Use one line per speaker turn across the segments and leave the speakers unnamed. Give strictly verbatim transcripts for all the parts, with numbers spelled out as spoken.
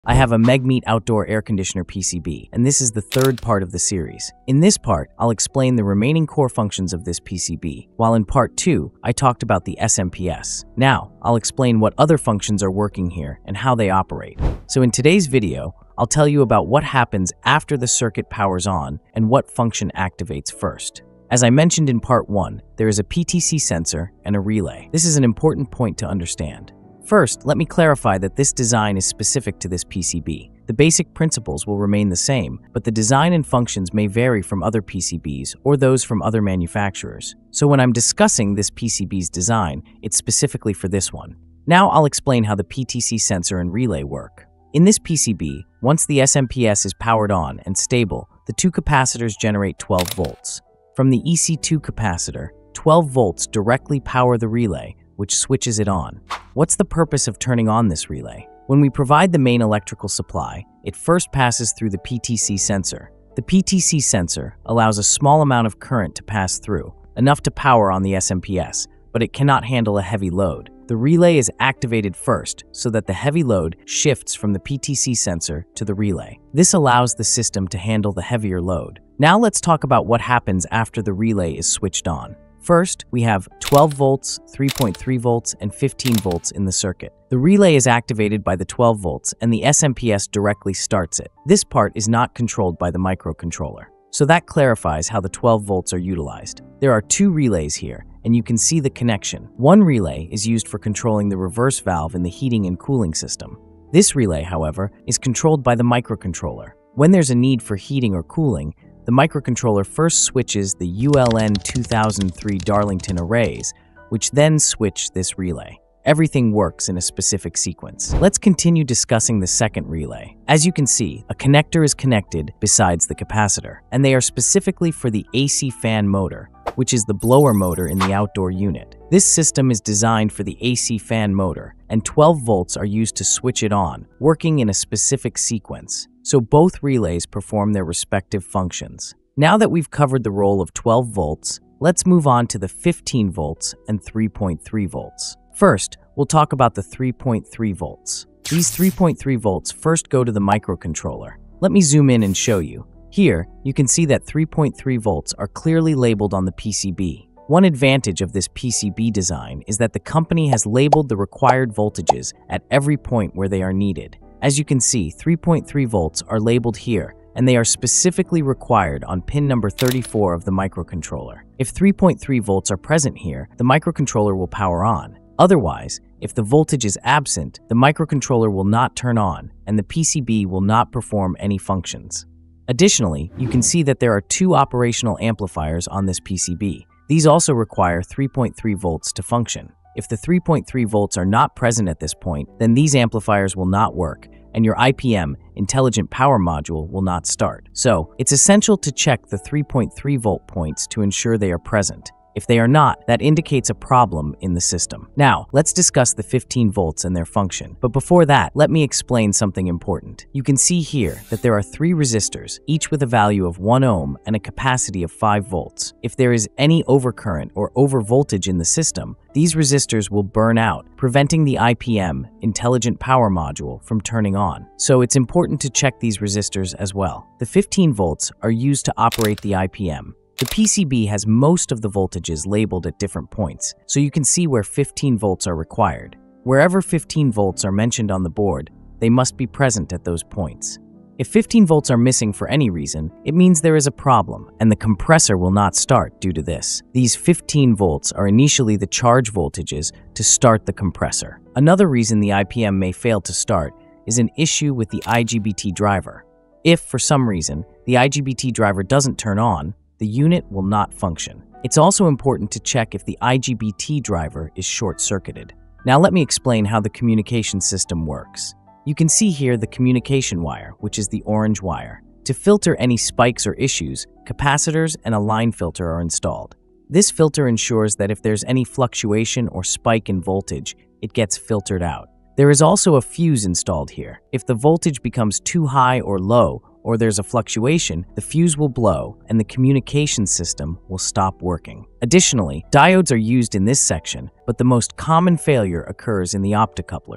I have a Megmeet Outdoor Air Conditioner P C B, and this is the third part of the series. In this part, I'll explain the remaining core functions of this P C B, while in part two, I talked about the S M P S. Now, I'll explain what other functions are working here and how they operate. So in today's video, I'll tell you about what happens after the circuit powers on and what function activates first. As I mentioned in part one, there is a P T C sensor and a relay. This is an important point to understand. First, let me clarify that this design is specific to this P C B. The basic principles will remain the same, but the design and functions may vary from other P C Bs or those from other manufacturers. So when I'm discussing this P C B's design, it's specifically for this one. Now I'll explain how the P T C sensor and relay work. In this P C B, once the S M P S is powered on and stable, the two capacitors generate twelve volts. From the E C two capacitor, twelve volts directly power the relay, which switches it on. What's the purpose of turning on this relay? When we provide the main electrical supply, it first passes through the P T C sensor. The P T C sensor allows a small amount of current to pass through, enough to power on the S M P S, but it cannot handle a heavy load. The relay is activated first so that the heavy load shifts from the P T C sensor to the relay. This allows the system to handle the heavier load. Now let's talk about what happens after the relay is switched on. First, we have twelve volts, three point three volts, and fifteen volts in the circuit. The relay is activated by the twelve volts and the S M P S directly starts it. This part is not controlled by the microcontroller. So that clarifies how the twelve volts are utilized. There are two relays here, and you can see the connection. One relay is used for controlling the reverse valve in the heating and cooling system. This relay, however, is controlled by the microcontroller. When there's a need for heating or cooling, the microcontroller first switches the U L N two thousand three Darlington arrays, which then switch this relay. Everything works in a specific sequence. Let's continue discussing the second relay. As you can see, a connector is connected besides the capacitor, and they are specifically for the A C fan motor, which is the blower motor in the outdoor unit. This system is designed for the A C fan motor, and twelve volts are used to switch it on, working in a specific sequence. So both relays perform their respective functions. Now that we've covered the role of twelve volts, let's move on to the fifteen volts and three point three volts. First, we'll talk about the three point three volts. These three point three volts first go to the microcontroller. Let me zoom in and show you. Here, you can see that three point three volts are clearly labeled on the P C B. One advantage of this P C B design is that the company has labeled the required voltages at every point where they are needed. As you can see, three point three volts are labeled here, and they are specifically required on pin number thirty-four of the microcontroller. If three point three volts are present here, the microcontroller will power on. Otherwise, if the voltage is absent, the microcontroller will not turn on, and the P C B will not perform any functions. Additionally, you can see that there are two operational amplifiers on this P C B. These also require three point three volts to function. If the three point three volts are not present at this point, then these amplifiers will not work, and your I P M, Intelligent Power Module, will not start. So, it's essential to check the three point three volt points to ensure they are present. If they are not, that indicates a problem in the system. Now, let's discuss the fifteen volts and their function. But before that, let me explain something important. You can see here that there are three resistors, each with a value of one ohm and a capacity of five volts. If there is any overcurrent or overvoltage in the system, these resistors will burn out, preventing the I P M, Intelligent Power Module, from turning on. So it's important to check these resistors as well. The fifteen volts are used to operate the I P M. The P C B has most of the voltages labeled at different points, so you can see where fifteen volts are required. Wherever fifteen volts are mentioned on the board, they must be present at those points. If fifteen volts are missing for any reason, it means there is a problem, and the compressor will not start due to this. These fifteen volts are initially the charge voltages to start the compressor. Another reason the I P M may fail to start is an issue with the I G B T driver. If, for some reason, the I G B T driver doesn't turn on, the unit will not function. It's also important to check if the I G B T driver is short-circuited. Now let me explain how the communication system works. You can see here the communication wire, which is the orange wire. To filter any spikes or issues, capacitors and a line filter are installed. This filter ensures that if there's any fluctuation or spike in voltage, it gets filtered out. There is also a fuse installed here. If the voltage becomes too high or low, or there's a fluctuation, the fuse will blow and the communication system will stop working. Additionally, diodes are used in this section, but the most common failure occurs in the optocouplers.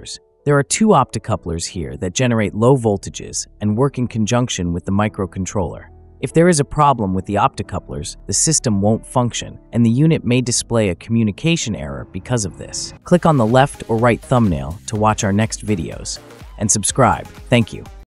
There are two optocouplers here that generate low voltages and work in conjunction with the microcontroller. If there is a problem with the optocouplers, the system won't function, and the unit may display a communication error because of this. Click on the left or right thumbnail to watch our next videos, and subscribe. Thank you.